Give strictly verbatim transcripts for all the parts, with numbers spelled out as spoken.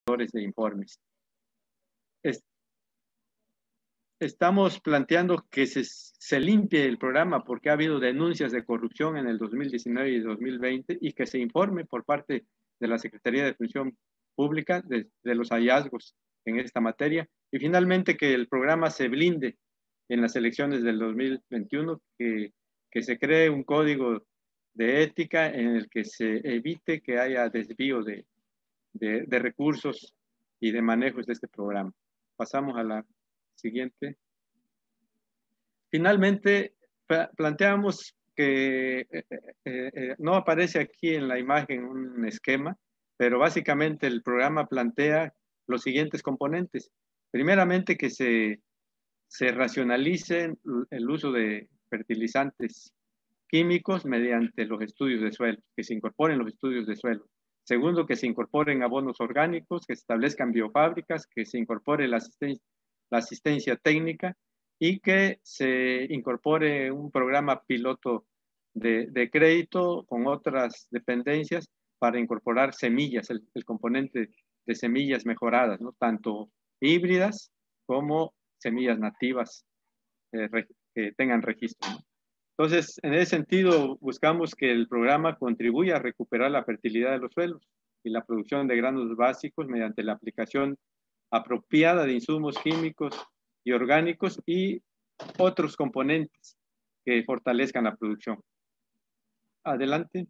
de informes. Es, estamos planteando que se, se limpie el programa porque ha habido denuncias de corrupción en el dos mil diecinueve y dos mil veinte y que se informe por parte de la Secretaría de Función Pública de, de los hallazgos en esta materia y finalmente que el programa se blinde en las elecciones del dos mil veintiuno, que, que se cree un código de ética en el que se evite que haya desvío de, de, de recursos y de manejos de este programa. Pasamos a la siguiente. Finalmente, planteamos que eh, eh, eh, no aparece aquí en la imagen un esquema, pero básicamente el programa plantea los siguientes componentes. Primeramente, que se, se racionalice el uso de fertilizantes químicos mediante los estudios de suelo, que se incorporen los estudios de suelo. Segundo, que se incorporen abonos orgánicos, que se establezcan biofábricas, que se incorpore la asistencia, la asistencia técnica y que se incorpore un programa piloto de, de crédito con otras dependencias para incorporar semillas, el, el componente de semillas mejoradas, ¿no? Tanto híbridas como semillas nativas eh, que tengan registro, ¿no? Entonces, en ese sentido, buscamos que el programa contribuya a recuperar la fertilidad de los suelos y la producción de granos básicos mediante la aplicación apropiada de insumos químicos y orgánicos y otros componentes que fortalezcan la producción. Adelante.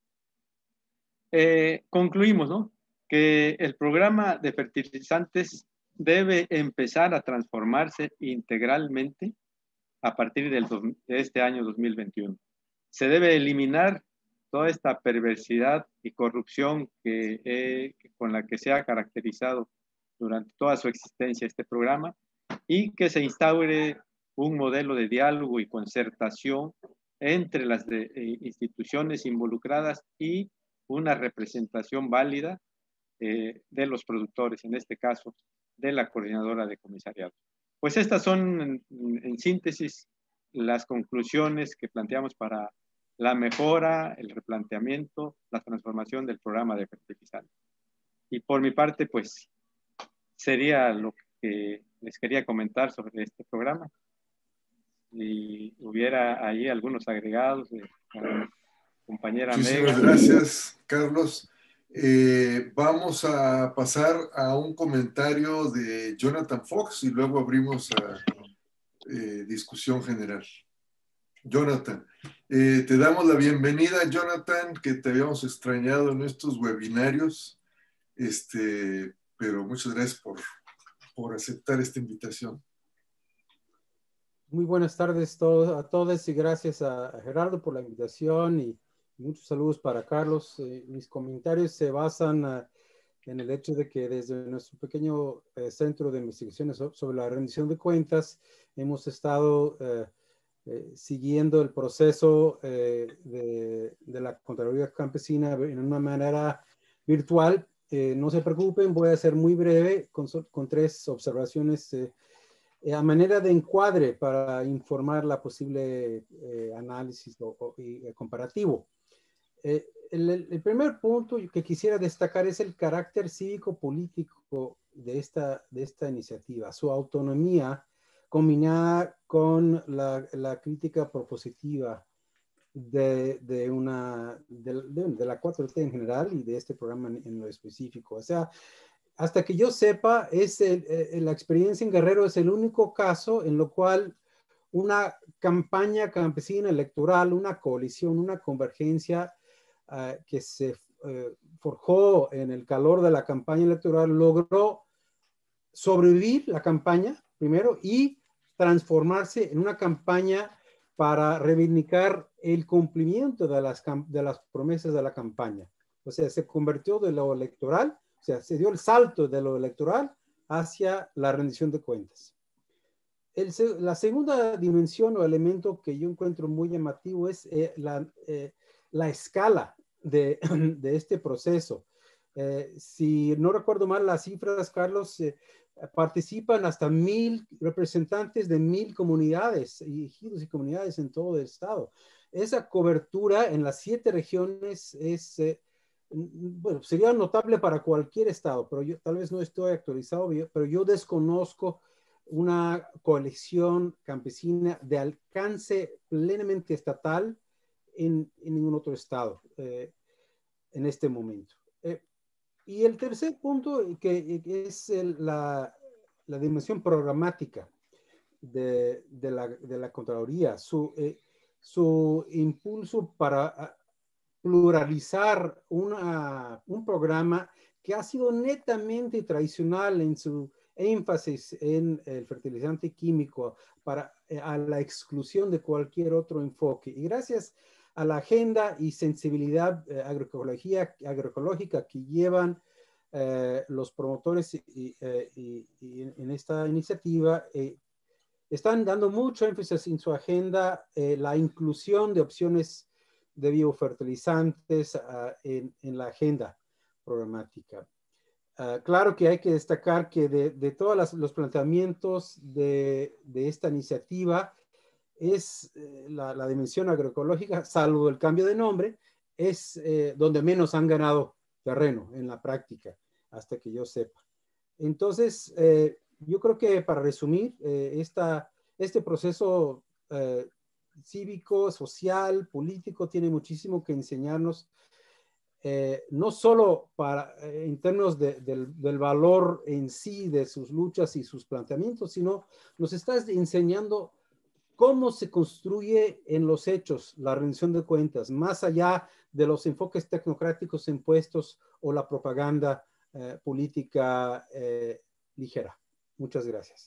Eh, concluimos, ¿no? Que el programa de fertilizantes debe empezar a transformarse integralmente a partir del, de este año dos mil veintiuno. Se debe eliminar toda esta perversidad y corrupción que, eh, con la que se ha caracterizado durante toda su existencia este programa y que se instaure un modelo de diálogo y concertación entre las de, eh, instituciones involucradas y una representación válida eh, de los productores, en este caso de la coordinadora de comisariado. Pues estas son, en, en síntesis, las conclusiones que planteamos para la mejora, el replanteamiento, la transformación del programa de fertilizantes. Y por mi parte, pues, sería lo que les quería comentar sobre este programa. Si hubiera ahí algunos agregados de la compañera Muchísimas Mega. Gracias, Carlos. Eh, vamos a pasar a un comentario de Jonathan Fox y luego abrimos a eh, discusión general. Jonathan, eh, te damos la bienvenida, Jonathan, que te habíamos extrañado en estos webinarios, este, pero muchas gracias por, por aceptar esta invitación. Muy buenas tardes todo, a todos y gracias a, a Gerardo por la invitación y muchos saludos para Carlos. Eh, mis comentarios se basan uh, en el hecho de que desde nuestro pequeño eh, centro de investigaciones sobre la rendición de cuentas hemos estado eh, eh, siguiendo el proceso eh, de, de la Contraloría Campesina en una manera virtual. Eh, no se preocupen, voy a ser muy breve con, con tres observaciones eh, a manera de encuadre para informar la posible eh, análisis o, o, y, eh, comparativo. Eh, el, el primer punto que quisiera destacar es el carácter cívico-político de esta, de esta iniciativa, su autonomía combinada con la, la crítica propositiva de, de, una, de, de, de la cuatro T en general y de este programa en, en lo específico. O sea, hasta que yo sepa, es el, el, la experiencia en Guerrero es el único caso en lo cual una campaña campesina electoral, una coalición, una convergencia uh, que se uh, forjó en el calor de la campaña electoral logró sobrevivir la campaña primero y transformarse en una campaña para reivindicar el cumplimiento de las, de las promesas de la campaña. O sea, se convirtió de lo electoral, o sea, se dio el salto de lo electoral hacia la rendición de cuentas. El, la segunda dimensión o elemento que yo encuentro muy llamativo es eh, la, eh, la escala de, de este proceso. Eh, si no recuerdo mal las cifras, Carlos, eh, participan hasta mil representantes de mil comunidades y ejidos y comunidades en todo el estado. Esa cobertura en las siete regiones es... Eh, bueno, sería notable para cualquier estado, pero yo tal vez no estoy actualizado, pero yo desconozco una coalición campesina de alcance plenamente estatal en, en ningún otro estado eh, en este momento. Eh, y el tercer punto, que, que es el, la, la dimensión programática de, de, la, de la Contraloría, su, eh, su impulso para pluralizar una, un programa que ha sido netamente tradicional en su énfasis en el fertilizante químico para a la exclusión de cualquier otro enfoque. Y gracias a la agenda y sensibilidad eh, agroecología, agroecológica que llevan eh, los promotores y, eh, y, y en esta iniciativa, eh, están dando mucho énfasis en su agenda eh, la inclusión de opciones de biofertilizantes uh, en, en la agenda programática. Uh, claro que hay que destacar que de, de todos las, los planteamientos de, de esta iniciativa es eh, la, la dimensión agroecológica, salvo el cambio de nombre, es eh, donde menos han ganado terreno en la práctica, hasta que yo sepa. Entonces, eh, yo creo que para resumir, eh, esta, este proceso eh, cívico, social, político, tiene muchísimo que enseñarnos, eh, no solo para, eh, en términos de, del, del valor en sí de sus luchas y sus planteamientos, sino nos está enseñando cómo se construye en los hechos la rendición de cuentas, más allá de los enfoques tecnocráticos impuestos o la propaganda eh, política eh, ligera. Muchas gracias.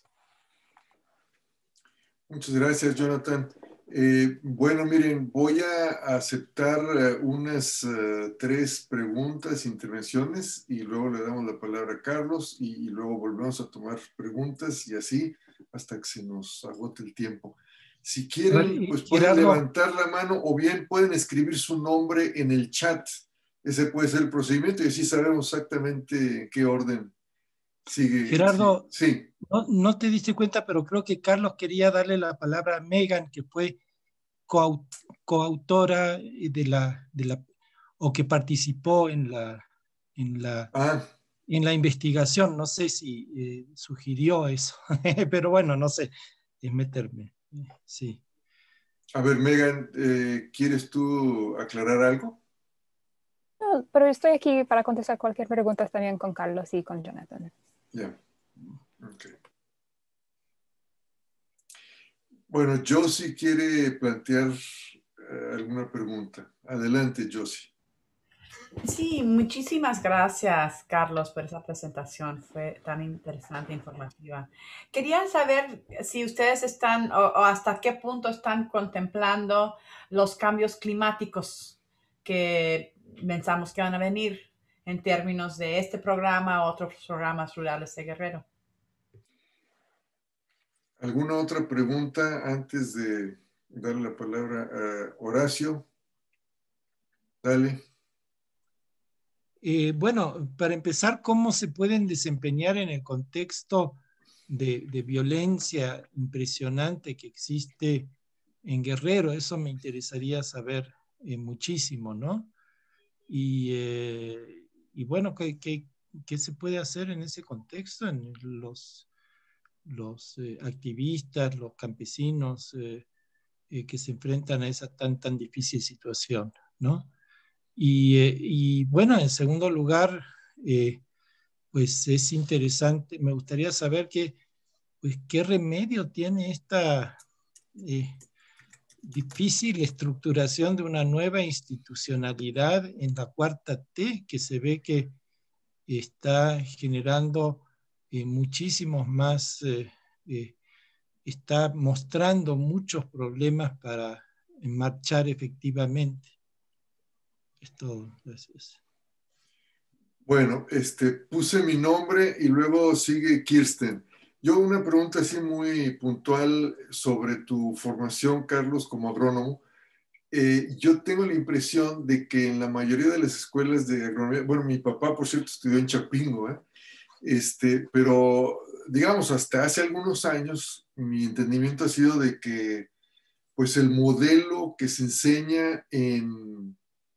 Muchas gracias, Jonathan. Eh, bueno, miren, voy a aceptar uh, unas uh, tres preguntas, intervenciones, y luego le damos la palabra a Carlos y, y luego volvemos a tomar preguntas y así hasta que se nos agote el tiempo. Si quieren, pues pueden Gerardo, levantar la mano o bien pueden escribir su nombre en el chat. Ese puede ser el procedimiento y así sabemos exactamente en qué orden sigue. Gerardo, sí. sí. No, no te diste cuenta, pero creo que Carlos quería darle la palabra a Megan, que fue coaut, coautora de la, de la, o que participó en la, en la, ah. en la investigación. No sé si eh, sugirió eso, pero bueno, no sé, es meterme. Sí. A ver, Megan, eh, ¿quieres tú aclarar algo? No, pero estoy aquí para contestar cualquier pregunta también con Carlos y con Jonathan. Ya. Yeah. Okay. Bueno, Josie quiere plantear eh, alguna pregunta. Adelante, Josie. Sí, muchísimas gracias, Carlos, por esa presentación. Fue tan interesante e informativa. Quería saber si ustedes están o, o hasta qué punto están contemplando los cambios climáticos que pensamos que van a venir en términos de este programa o otros programas rurales de Guerrero. ¿Alguna otra pregunta antes de darle la palabra a Horacio? Dale. Eh, bueno, para empezar, ¿cómo se pueden desempeñar en el contexto de, de violencia impresionante que existe en Guerrero? Eso me interesaría saber eh, muchísimo, ¿no? Y, eh, y bueno, ¿qué, qué, ¿qué se puede hacer en ese contexto? En los, los eh, activistas, los campesinos eh, eh, que se enfrentan a esa tan, tan difícil situación, ¿no? Y, eh, y bueno, en segundo lugar, eh, pues es interesante, me gustaría saber que, pues, qué remedio tiene esta eh, difícil estructuración de una nueva institucionalidad en la cuarta T, que se ve que está generando eh, muchísimos más, eh, eh, está mostrando muchos problemas para marchar efectivamente. Es todo, gracias. Bueno, este, puse mi nombre y luego sigue Kirsten. Yo una pregunta así muy puntual sobre tu formación, Carlos, como agrónomo. Eh, yo tengo la impresión de que en la mayoría de las escuelas de agronomía, bueno, mi papá, por cierto, estudió en Chapingo, ¿eh? este, pero digamos, hasta hace algunos años, mi entendimiento ha sido de que, pues, el modelo que se enseña en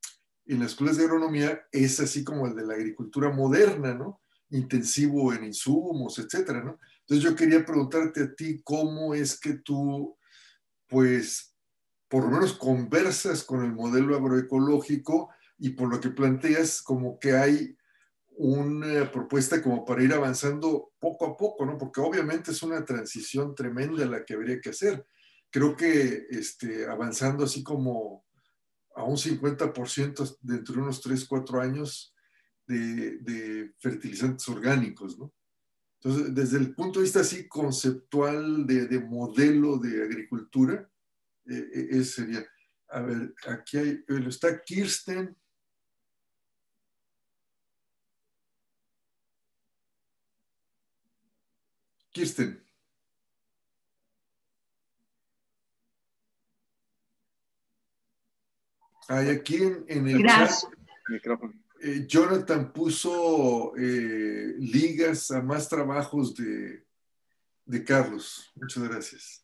en las escuelas de agronomía es así como el de la agricultura moderna, ¿no? Intensivo en insumos, etcétera, ¿no? Entonces yo quería preguntarte a ti cómo es que tú, pues, por lo menos conversas con el modelo agroecológico y por lo que planteas como que hay una propuesta como para ir avanzando poco a poco, ¿no? Porque obviamente es una transición tremenda la que habría que hacer. Creo que este, avanzando así como a un cincuenta por ciento dentro de unos tres, cuatro años de, de fertilizantes orgánicos, ¿no? Entonces, desde el punto de vista así conceptual de, de modelo de agricultura, eh, ese sería. A ver, aquí hay, está Kirsten. Kirsten. Hay aquí en, en el Gracias. chat, eh, Jonathan puso eh, ligas a más trabajos de, de Carlos. Muchas gracias.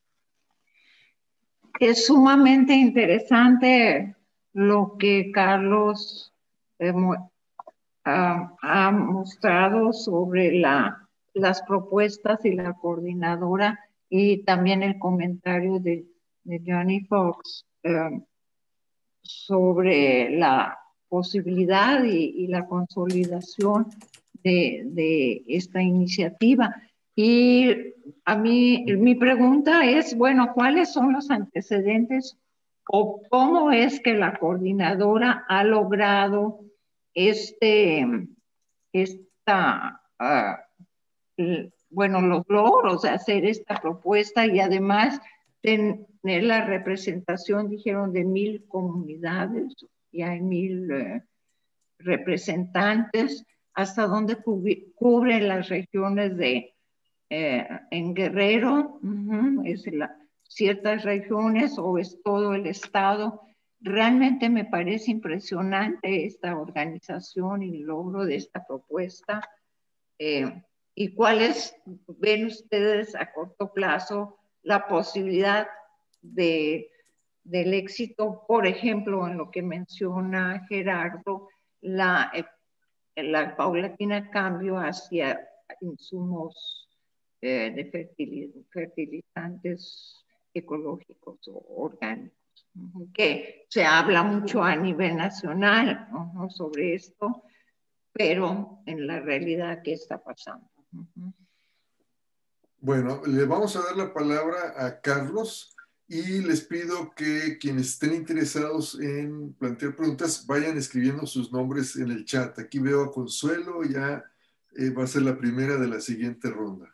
Es sumamente interesante lo que Carlos eh, ha, ha mostrado sobre la, las propuestas y la coordinadora, y también el comentario de, de Johnny Fox eh, sobre la posibilidad y, y la consolidación de, de esta iniciativa. Y a mí, mi pregunta es, bueno, ¿cuáles son los antecedentes o cómo es que la coordinadora ha logrado este, esta, uh, bueno, los logros de hacer esta propuesta y además tener la representación, dijeron, de mil comunidades, y hay mil uh, representantes, hasta donde cubren cubre las regiones de Eh, en Guerrero, uh-huh, es la, ciertas regiones o es todo el estado. Realmente me parece impresionante esta organización y el logro de esta propuesta. Eh, ¿Y cuáles ven ustedes a corto plazo la posibilidad de, del éxito, por ejemplo, en lo que menciona Gerardo, la, la paulatina cambio hacia insumos Eh, de fertilizantes ecológicos o orgánicos, uh-huh, que se habla mucho a nivel nacional, uh-huh, sobre esto, pero en la realidad, ¿qué está pasando? Uh-huh. Bueno, le vamos a dar la palabra a Carlos y les pido que quienes estén interesados en plantear preguntas vayan escribiendo sus nombres en el chat. Aquí veo a Consuelo, ya eh, va a ser la primera de la siguiente ronda.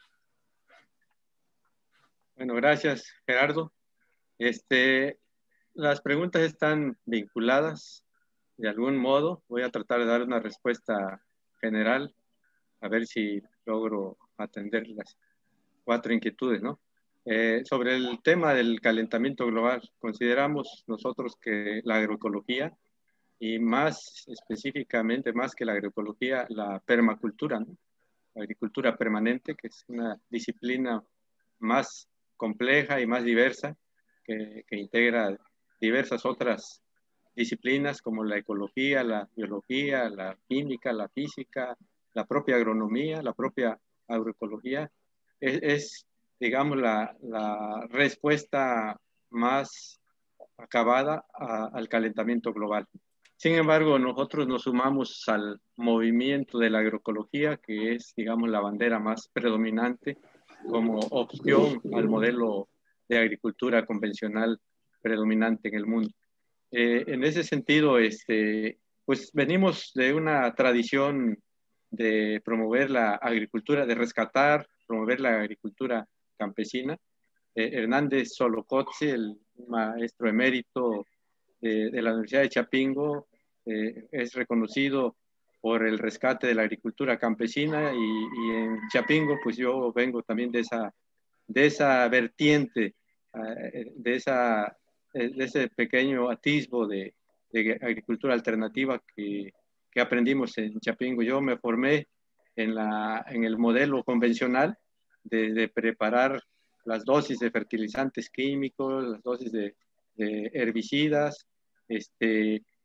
Bueno, gracias, Gerardo. Este, las preguntas están vinculadas de algún modo. Voy a tratar de dar una respuesta general, a ver si logro atender las cuatro inquietudes, ¿no? Eh, sobre el tema del calentamiento global, consideramos nosotros que la agroecología, y más específicamente, más que la agroecología, la permacultura, ¿no? La agricultura permanente, que es una disciplina más compleja y más diversa, que, que integra diversas otras disciplinas como la ecología, la biología, la química, la física, la propia agronomía, la propia agroecología. Es, es digamos, la, la respuesta más acabada a, al calentamiento global. Sin embargo, nosotros nos sumamos al movimiento de la agroecología, que es, digamos, la bandera más predominante como opción al modelo de agricultura convencional predominante en el mundo. Eh, en ese sentido, este, pues venimos de una tradición de promover la agricultura, de rescatar, promover la agricultura campesina. Eh, Hernández Solocotze, el maestro emérito de, de la Universidad de Chapingo, eh, es reconocido por el rescate de la agricultura campesina, y, y en Chapingo, pues yo vengo también de esa, de esa vertiente, uh, de, esa, de ese pequeño atisbo de, de agricultura alternativa que, que aprendimos en Chapingo. Yo me formé en, la, en el modelo convencional de, de preparar las dosis de fertilizantes químicos, las dosis de, de herbicidas, este,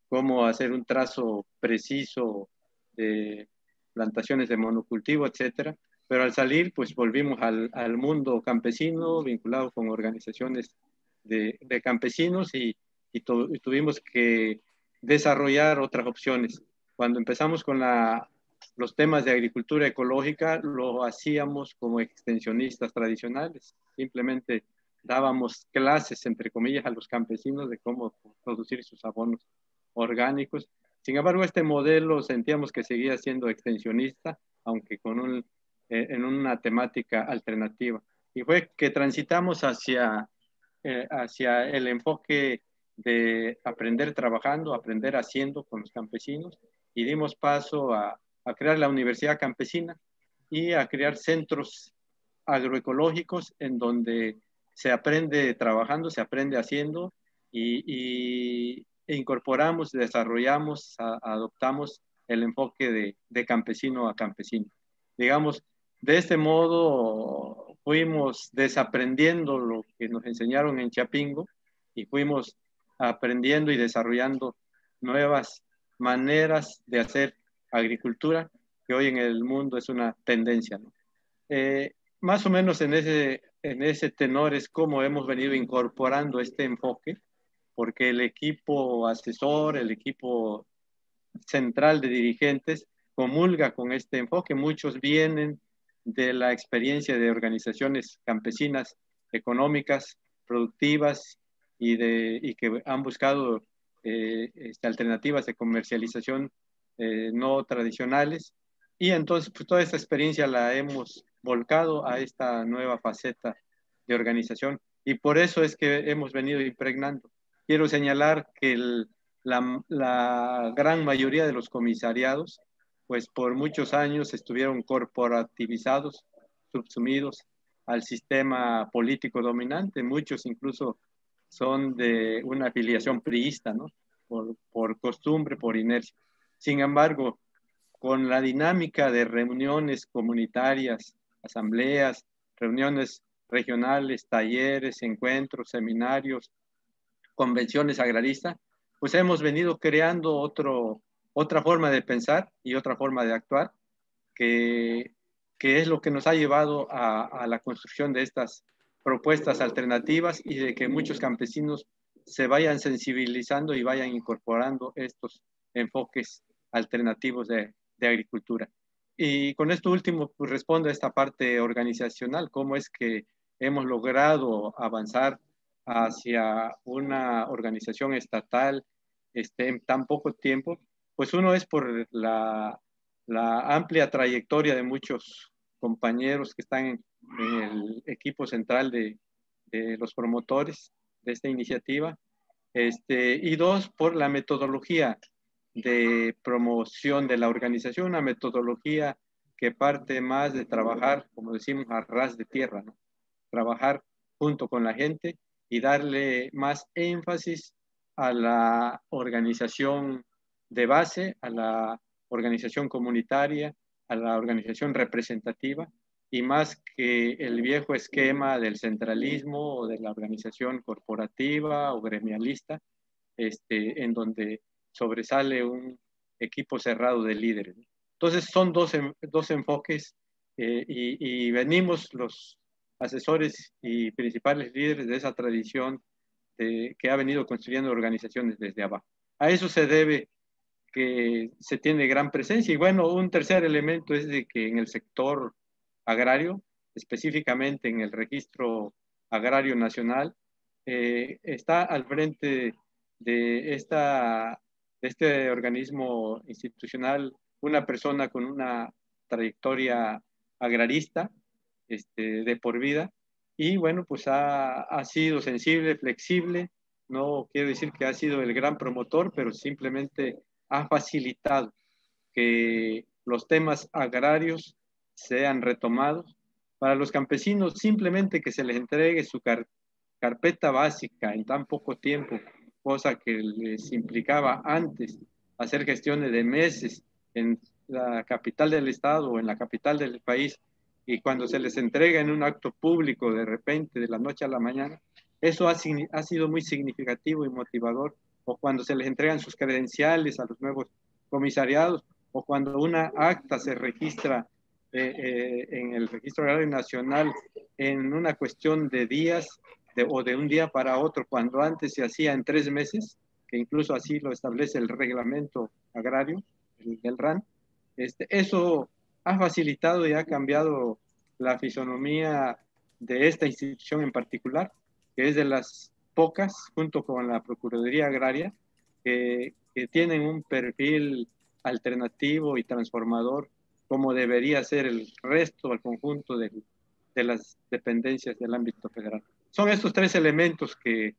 cómo hacer un trazo preciso de plantaciones de monocultivo, etcétera. Pero al salir, pues volvimos al, al mundo campesino, vinculado con organizaciones de, de campesinos y, y, tu, y tuvimos que desarrollar otras opciones. Cuando empezamos con la, los temas de agricultura ecológica, lo hacíamos como extensionistas tradicionales. Simplemente dábamos clases, entre comillas, a los campesinos de cómo producir sus abonos orgánicos. Sin embargo, este modelo sentíamos que seguía siendo extensionista, aunque con un, eh, en una temática alternativa. Y fue que transitamos hacia, eh, hacia el enfoque de aprender trabajando, aprender haciendo con los campesinos, y dimos paso a, a crear la Universidad Campesina y a crear centros agroecológicos en donde se aprende trabajando, se aprende haciendo y, y e incorporamos, desarrollamos, a, adoptamos el enfoque de, de campesino a campesino. Digamos, de este modo fuimos desaprendiendo lo que nos enseñaron en Chapingo y fuimos aprendiendo y desarrollando nuevas maneras de hacer agricultura, que hoy en el mundo es una tendencia, ¿no? Eh, más o menos en ese, en ese tenor es como hemos venido incorporando este enfoque, porque el equipo asesor, el equipo central de dirigentes comulga con este enfoque. Muchos vienen de la experiencia de organizaciones campesinas económicas, productivas y, de, y que han buscado eh, este, alternativas de comercialización eh, no tradicionales. Y entonces pues, toda esta experiencia la hemos volcado a esta nueva faceta de organización y por eso es que hemos venido impregnando. Quiero señalar que el, la, la gran mayoría de los comisariados, pues por muchos años estuvieron corporativizados, subsumidos al sistema político dominante. Muchos incluso son de una afiliación priista, ¿no? Por, por costumbre, por inercia. Sin embargo, con la dinámica de reuniones comunitarias, asambleas, reuniones regionales, talleres, encuentros, seminarios, convenciones agraristas, pues hemos venido creando otro, otra forma de pensar y otra forma de actuar, que, que es lo que nos ha llevado a, a la construcción de estas propuestas alternativas y de que muchos campesinos se vayan sensibilizando y vayan incorporando estos enfoques alternativos de, de agricultura. Y con esto último, pues respondo a esta parte organizacional, cómo es que hemos logrado avanzar hacia una organización estatal este, en tan poco tiempo. Pues uno es por la, la amplia trayectoria de muchos compañeros que están en, en el equipo central de, de los promotores de esta iniciativa, este, y dos, por la metodología de promoción de la organización, una metodología que parte más de trabajar, como decimos, a ras de tierra, ¿no? Trabajar junto con la gente y darle más énfasis a la organización de base, a la organización comunitaria, a la organización representativa, y más que el viejo esquema del centralismo o de la organización corporativa o gremialista, este, en donde sobresale un equipo cerrado de líderes. Entonces son dos, dos enfoques eh, y, y venimos los asesores y principales líderes de esa tradición de, que ha venido construyendo organizaciones desde abajo. A eso se debe que se tiene gran presencia. Y bueno, un tercer elemento es de que en el sector agrario, específicamente en el Registro Agrario Nacional, eh, está al frente de, esta, de este organismo institucional una persona con una trayectoria agrarista este, de por vida, y bueno, pues ha, ha sido sensible, flexible. No quiero decir que ha sido el gran promotor, pero simplemente ha facilitado que los temas agrarios sean retomados. Para los campesinos, simplemente que se les entregue su car carpeta básica en tan poco tiempo, cosa que les implicaba antes hacer gestiones de meses en la capital del estado o en la capital del país, y cuando se les entrega en un acto público de repente, de la noche a la mañana, eso ha, ha sido muy significativo y motivador o cuando se les entregan sus credenciales a los nuevos comisariados, o cuando una acta se registra eh, eh, en el Registro Agrario Nacional en una cuestión de días de, o de un día para otro, cuando antes se hacía en tres meses, que incluso así lo establece el reglamento agrario el, del R A N. Este, eso ha facilitado y ha cambiado la fisonomía de esta institución en particular, que es de las pocas, junto con la Procuraduría Agraria, que, que tienen un perfil alternativo y transformador, como debería ser el resto, el conjunto de, de las dependencias del ámbito federal. Son estos tres elementos que,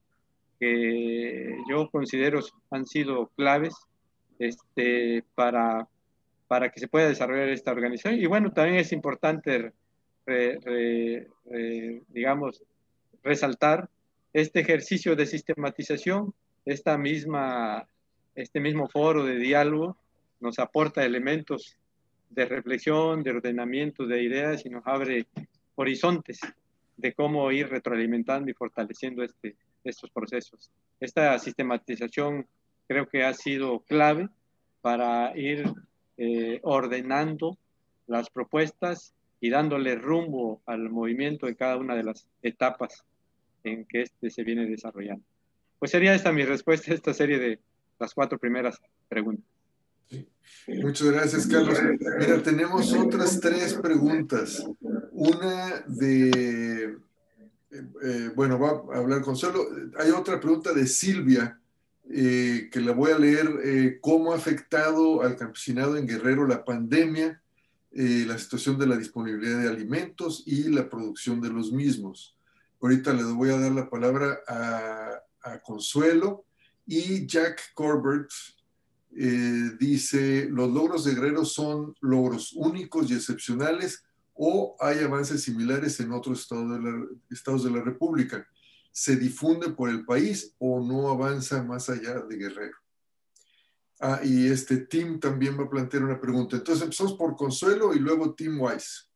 que yo considero han sido claves este, para, para que se pueda desarrollar esta organización. Y bueno, también es importante, re, re, re, digamos, resaltar este ejercicio de sistematización, esta misma, este mismo foro de diálogo nos aporta elementos de reflexión, de ordenamiento de ideas y nos abre horizontes de cómo ir retroalimentando y fortaleciendo este, estos procesos. Esta sistematización creo que ha sido clave para ir eh, ordenando las propuestas y dándole rumbo al movimiento en cada una de las etapas en que este se viene desarrollando. Pues sería esta mi respuesta a esta serie de las cuatro primeras preguntas. Sí. Muchas gracias, Carlos. Mira, tenemos otras tres preguntas. Una de, eh, bueno, va a hablar Consuelo. Hay otra pregunta de Silvia, eh, que la voy a leer. Eh, ¿Cómo ha afectado al campesinado en Guerrero la pandemia, eh, la situación de la disponibilidad de alimentos y la producción de los mismos? Ahorita le voy a dar la palabra a, a Consuelo. Y Jack Corbett eh, dice, ¿los logros de Guerrero son logros únicos y excepcionales o hay avances similares en otros estados de la, estados de la República? ¿Se difunde por el país o no avanza más allá de Guerrero? Ah, y este Tim también va a plantear una pregunta. Entonces empezamos por Consuelo y luego Tim Wise.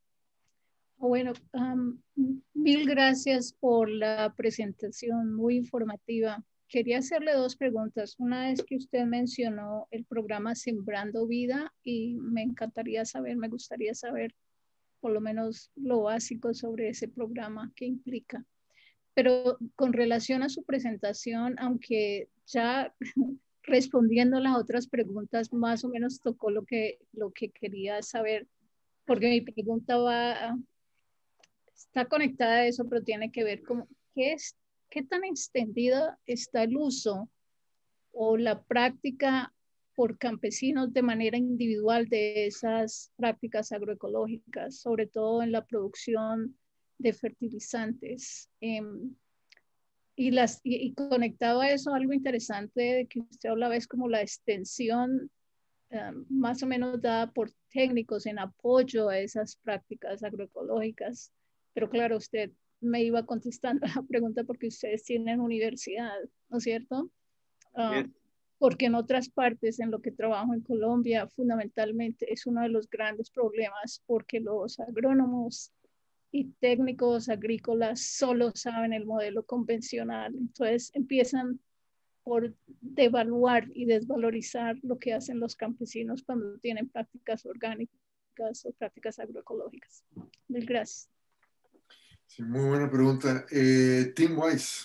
Bueno, um, mil gracias por la presentación, muy informativa. Quería hacerle dos preguntas. Una es que usted mencionó el programa Sembrando Vida y me encantaría saber, me gustaría saber por lo menos lo básico sobre ese programa, qué implica. Pero con relación a su presentación, aunque ya respondiendo a las otras preguntas, más o menos tocó lo que, lo que quería saber, porque mi pregunta va... está conectada a eso, pero tiene que ver con qué, es, qué tan extendido está el uso o la práctica por campesinos de manera individual de esas prácticas agroecológicas, sobre todo en la producción de fertilizantes. Eh, y, las, y, y conectado a eso, algo interesante de que usted hablaba es como la extensión um, más o menos dada por técnicos en apoyo a esas prácticas agroecológicas. Pero claro, usted me iba contestando la pregunta porque ustedes tienen universidad, ¿no es cierto? Uh, porque en otras partes, en lo que trabajo en Colombia, fundamentalmente es uno de los grandes problemas porque los agrónomos y técnicos agrícolas solo saben el modelo convencional. Entonces empiezan por devaluar y desvalorizar lo que hacen los campesinos cuando tienen prácticas orgánicas o prácticas agroecológicas. Mil gracias. Sí, muy buena pregunta. Eh, Tim Wise.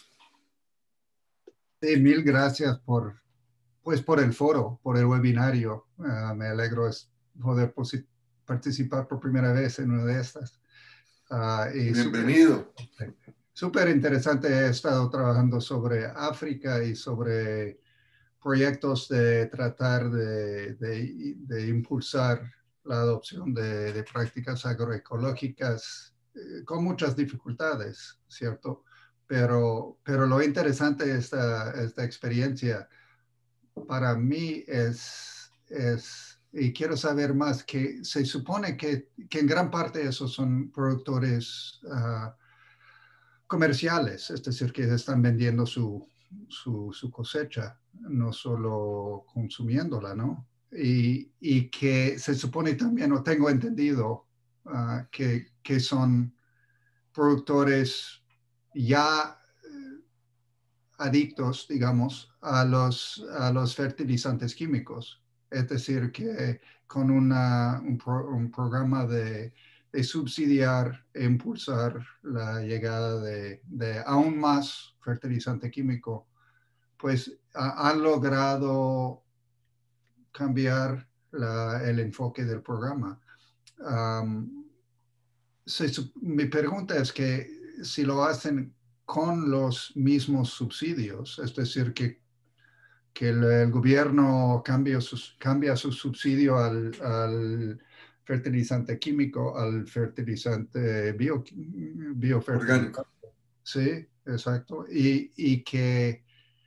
Sí, mil gracias por, pues, por el foro, por el webinario. Uh, me alegro es poder participar por primera vez en una de estas. Uh, y Bienvenido. Súper interesante. He estado trabajando sobre África y sobre proyectos de tratar de, de, de impulsar la adopción de, de prácticas agroecológicas eh, con muchas dificultades, ¿cierto? Pero, pero lo interesante de esta, esta experiencia para mí es, es, y quiero saber más, que se supone que, que en gran parte esos son productores uh, comerciales, es decir, que están vendiendo su, su, su cosecha, no solo consumiéndola, ¿no? Y, y que se supone también, o tengo entendido, uh, que, que son productores ya adictos, digamos, a los, a los fertilizantes químicos. Es decir, que con una, un, pro, un programa de, de subsidiar e impulsar la llegada de, de aún más fertilizante químico, pues ha, han logrado cambiar la, el enfoque del programa. Um, se, mi pregunta es que si lo hacen con los mismos subsidios, es decir, que, que el, el gobierno cambia, sus, cambia su subsidio al, al fertilizante químico, al fertilizante bio, biofertilizante. Orgánico. Sí, exacto. Y, y que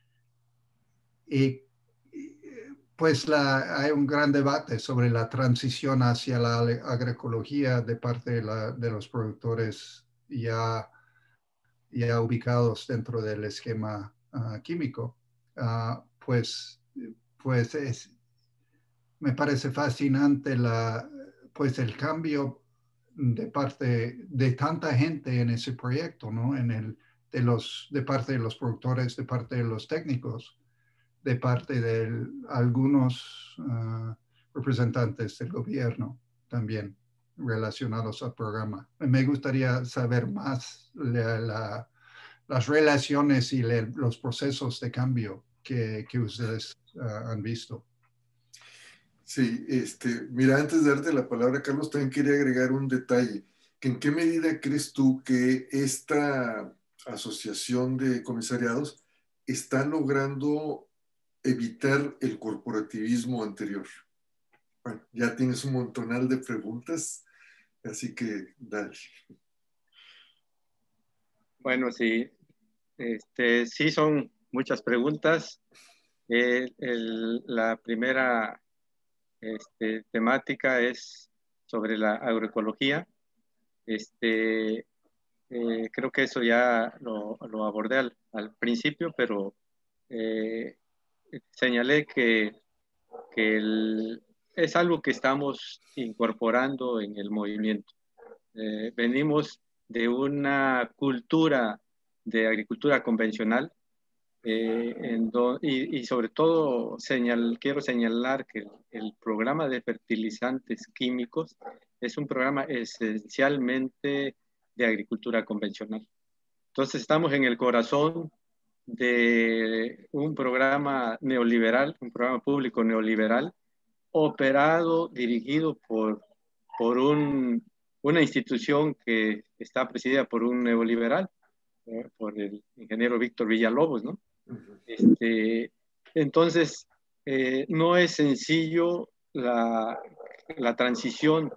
y, pues la, hay un gran debate sobre la transición hacia la agroecología de parte de, la, de los productores ya, ya ubicados dentro del esquema uh, químico. Uh, pues pues es, me parece fascinante la, pues el cambio de parte de tanta gente en ese proyecto, ¿no? En el, de, los, de parte de los productores, de parte de los técnicos, de parte de algunos uh, representantes del gobierno también relacionados al programa. Me gustaría saber más la, la, las relaciones y le, los procesos de cambio que, que ustedes uh, han visto. Sí, este, mira, antes de darte la palabra, Carlos, también quería agregar un detalle, que en qué medida crees tú que esta asociación de comisariados está logrando evitar el corporativismo anterior. Bueno, ya tienes un montonal de preguntas, así que dale. Bueno, sí, este, sí son muchas preguntas. Eh, el, la primera este, temática es sobre la agroecología. Este, eh, creo que eso ya lo, lo abordé al, al principio, pero eh, señalé que, que el, es algo que estamos incorporando en el movimiento. Eh, venimos de una cultura de agricultura convencional eh, en do, y, y sobre todo señal, quiero señalar que el, el programa de fertilizantes químicos es un programa esencialmente de agricultura convencional. Entonces estamos en el corazón de un programa neoliberal, un programa público neoliberal, operado, dirigido por, por un, una institución que está presidida por un neoliberal, eh, por el ingeniero Víctor Villalobos, ¿no? Uh-huh. Este, entonces, eh, no es sencillo la, la transición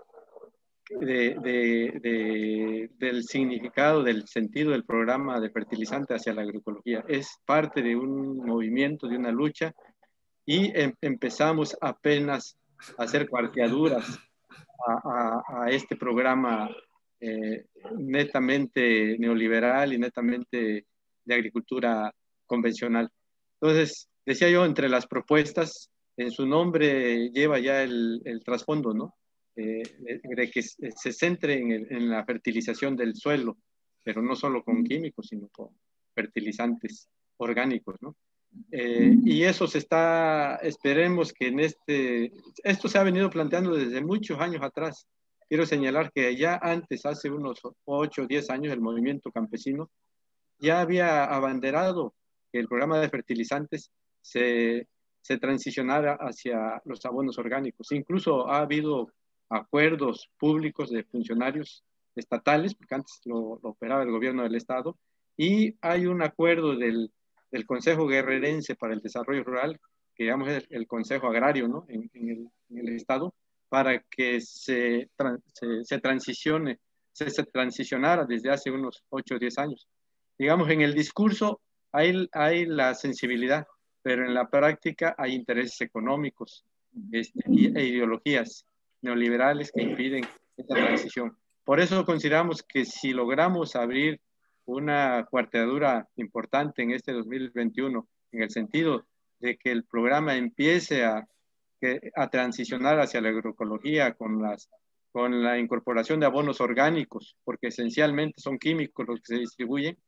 de, de, de, del significado, del sentido del programa de fertilizante hacia la agroecología. Es parte de un movimiento, de una lucha, y em, empezamos apenas a hacer cuarteaduras a, a, a este programa eh, netamente neoliberal y netamente de agricultura convencional. Entonces, decía yo, entre las propuestas, en su nombre lleva ya el, el trasfondo, ¿no? Eh, de que se centre en, el, en la fertilización del suelo, pero no solo con químicos, sino con fertilizantes orgánicos, ¿no? Eh, y eso se está, esperemos que en este, esto se ha venido planteando desde muchos años atrás. Quiero señalar que ya antes, hace unos ocho o diez años, el movimiento campesino ya había abanderado que el programa de fertilizantes se, se transicionara hacia los abonos orgánicos. Incluso ha habido acuerdos públicos de funcionarios estatales, porque antes lo, lo operaba el gobierno del estado, y hay un acuerdo del del Consejo Guerrerense para el Desarrollo Rural, que digamos es el Consejo Agrario, ¿no? en, en, el, en el Estado, para que se, se, se transicione, se, se transicionara desde hace unos ocho o diez años. Digamos, en el discurso hay, hay la sensibilidad, pero en la práctica hay intereses económicos este, e ideologías neoliberales que impiden esta transición. Por eso consideramos que si logramos abrir una cuarteadura importante en este dos mil veintiuno, en el sentido de que el programa empiece a, a transicionar hacia la agroecología con, las, con la incorporación de abonos orgánicos, porque esencialmente son químicos los que se distribuyen,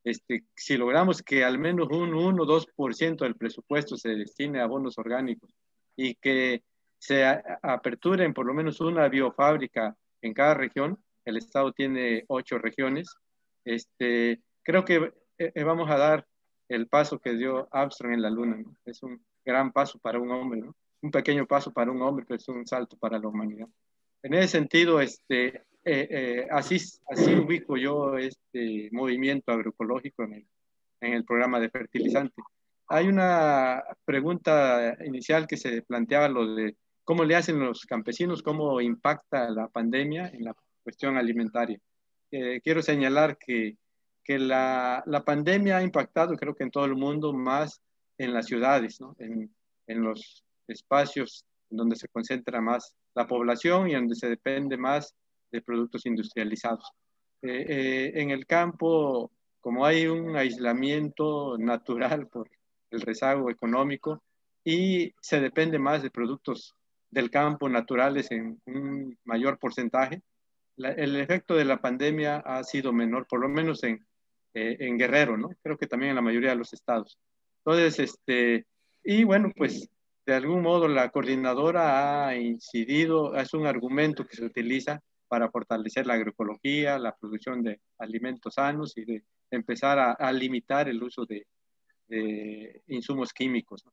Este, si logramos que al menos un uno o dos por ciento del presupuesto se destine a abonos orgánicos y que se a, aperturen por lo menos una biofábrica en cada región, el Estado tiene ocho regiones, este, creo que eh, vamos a dar el paso que dio Armstrong en la Luna, ¿no? Es un gran paso para un hombre, ¿no? Un pequeño paso para un hombre, pero es un salto para la humanidad. En ese sentido, este, eh, eh, así, así ubico yo este movimiento agroecológico en el, en el programa de fertilizante. Hay una pregunta inicial que se planteaba, lo de cómo le hacen los campesinos, cómo impacta la pandemia en la cuestión alimentaria. Eh, quiero señalar que, que la, la pandemia ha impactado, creo que en todo el mundo, más en las ciudades, ¿no? en, en los espacios donde se concentra más la población y donde se depende más de productos industrializados. Eh, eh, en el campo, como hay un aislamiento natural por el rezago económico y se depende más de productos del campo naturales en un mayor porcentaje, la, el efecto de la pandemia ha sido menor, por lo menos en, eh, en Guerrero, ¿no? Creo que también en la mayoría de los estados. Entonces, este, y bueno, pues de algún modo la coordinadora ha incidido, es un argumento que se utiliza para fortalecer la agroecología, la producción de alimentos sanos y de empezar a, a limitar el uso de, de insumos químicos, ¿no?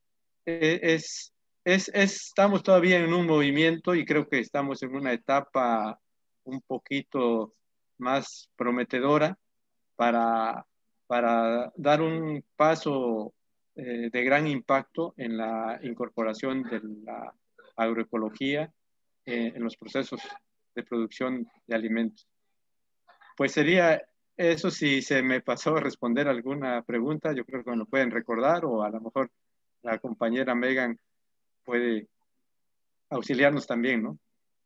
Es, es, es, estamos todavía en un movimiento y creo que estamos en una etapa un poquito más prometedora para, para dar un paso eh, de gran impacto en la incorporación de la agroecología eh, en los procesos de producción de alimentos. Pues sería eso. Si se me pasó a responder alguna pregunta, yo creo que me lo pueden recordar o a lo mejor la compañera Megan puede auxiliarnos también, ¿no?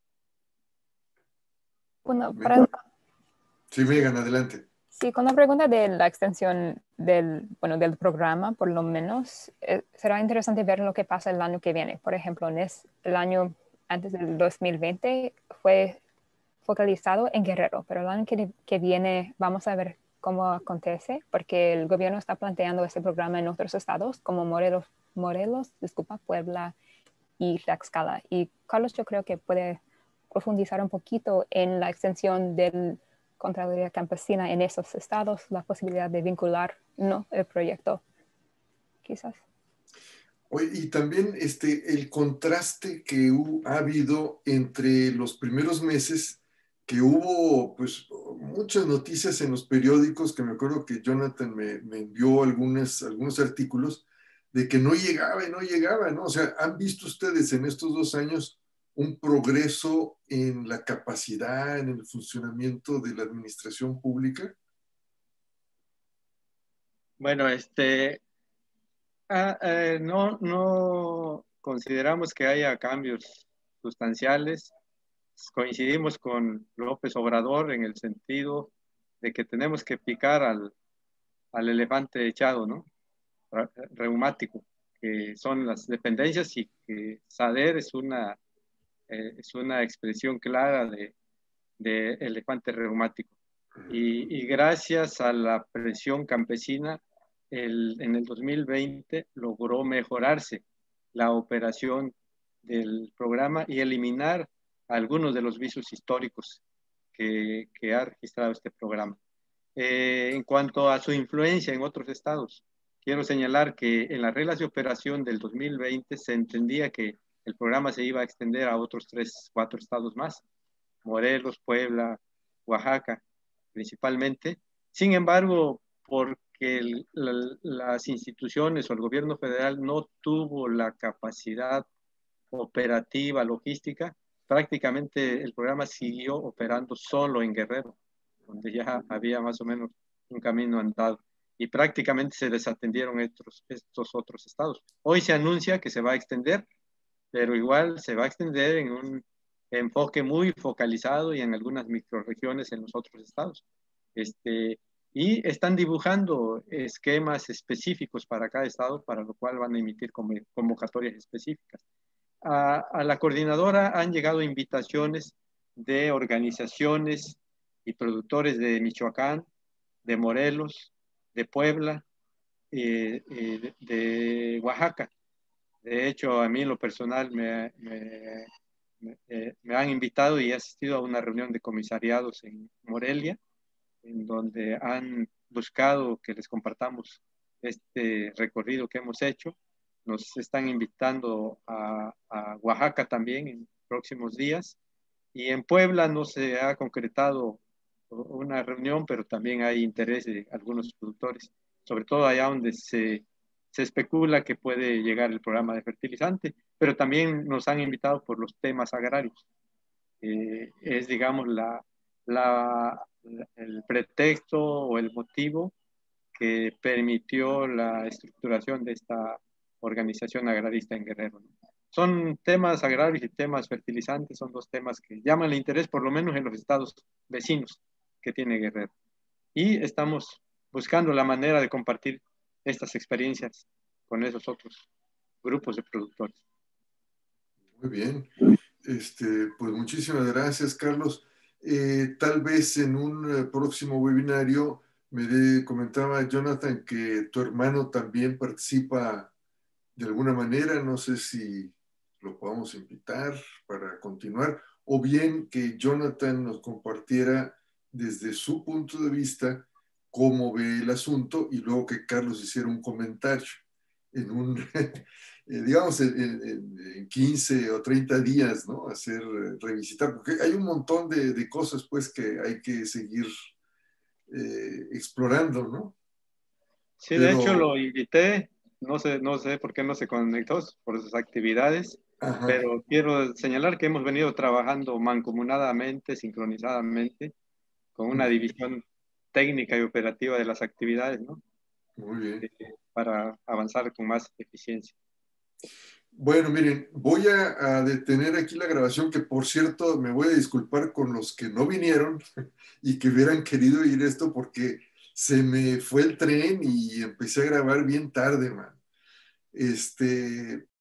Bueno, para... Sí, Megan, adelante. Sí, con la pregunta de la extensión del, bueno, del programa, por lo menos, eh, será interesante ver lo que pasa el año que viene. Por ejemplo, en es, el año antes del dos mil veinte fue focalizado en Guerrero, pero el año que, que viene vamos a ver cómo acontece, porque el gobierno está planteando este programa en otros estados, como Morelos, Morelos, disculpa, Puebla y Tlaxcala. Y Carlos, yo creo que puede profundizar un poquito en la extensión del Contraloría Campesina en esos estados, la posibilidad de vincular, ¿no?, el proyecto, quizás. Oye, y también este, el contraste que hu- ha habido entre los primeros meses, que hubo pues muchas noticias en los periódicos, que me acuerdo que Jonathan me, me envió algunas, algunos artículos de que no llegaba y no llegaba, ¿no? O sea, ¿han visto ustedes en estos dos años un progreso en la capacidad, en el funcionamiento de la administración pública? Bueno, este, ah, eh, no, no consideramos que haya cambios sustanciales. Coincidimos con López Obrador en el sentido de que tenemos que picar al, al elefante echado, ¿no? Re- Reumático, que son las dependencias y que SADER es una, eh, es una expresión clara de, de elefante reumático. Y, y gracias a la presión campesina, el, en el dos mil veinte logró mejorarse la operación del programa y eliminar algunos de los vicios históricos que, que ha registrado este programa. Eh, en cuanto a su influencia en otros estados, quiero señalar que en las reglas de operación del dos mil veinte se entendía que el programa se iba a extender a otros tres, cuatro estados más, Morelos, Puebla, Oaxaca, principalmente. Sin embargo, porque el, la, las instituciones o el gobierno federal no tuvo la capacidad operativa, logística, prácticamente el programa siguió operando solo en Guerrero, donde ya había más o menos un camino andado y prácticamente se desatendieron estos, estos otros estados. Hoy se anuncia que se va a extender, pero igual se va a extender en un enfoque muy focalizado y en algunas microregiones en los otros estados. Este, y están dibujando esquemas específicos para cada estado, para lo cual van a emitir convocatorias específicas. A, a la coordinadora han llegado invitaciones de organizaciones y productores de Michoacán, de Morelos, de Puebla y, y de, de Oaxaca. De hecho, a mí en lo personal me, me, me, eh, me han invitado y he asistido a una reunión de comisariados en Morelia, en donde han buscado que les compartamos este recorrido que hemos hecho. Nos están invitando a, a Oaxaca también en próximos días. Y en Puebla no se ha concretado una reunión, pero también hay interés de algunos productores, sobre todo allá donde se, se especula que puede llegar el programa de fertilizante, pero también nos han invitado por los temas agrarios. Eh, es, digamos, la, la, el pretexto o el motivo que permitió la estructuración de esta organización agrarista en Guerrero, ¿no? Son temas agrarios y temas fertilizantes, son dos temas que llaman el interés, por lo menos en los estados vecinos que tiene Guerrero. Y estamos buscando la manera de compartir estas experiencias con esos otros grupos de productores. Muy bien. Este, pues muchísimas gracias, Carlos. Eh, tal vez en un eh, próximo webinario me de, comentaba Jonathan que tu hermano también participa de alguna manera. No sé si lo podamos invitar para continuar, o bien que Jonathan nos compartiera desde su punto de vista cómo ve el asunto y luego que Carlos hiciera un comentario en un, digamos, en, en, en quince o treinta días, ¿no? Hacer, revisitar, porque hay un montón de, de cosas, pues, que hay que seguir eh, explorando, ¿no? Sí, Pero... de hecho lo invité, no sé, no sé por qué no se conectó por sus actividades, Ajá. Pero quiero señalar que hemos venido trabajando mancomunadamente, sincronizadamente, con una división técnica y operativa de las actividades, ¿no? Muy bien. Eh, para avanzar con más eficiencia. Bueno, miren, voy a, a detener aquí la grabación, que por cierto me voy a disculpar con los que no vinieron y que hubieran querido oír esto porque se me fue el tren y empecé a grabar bien tarde, man. Este,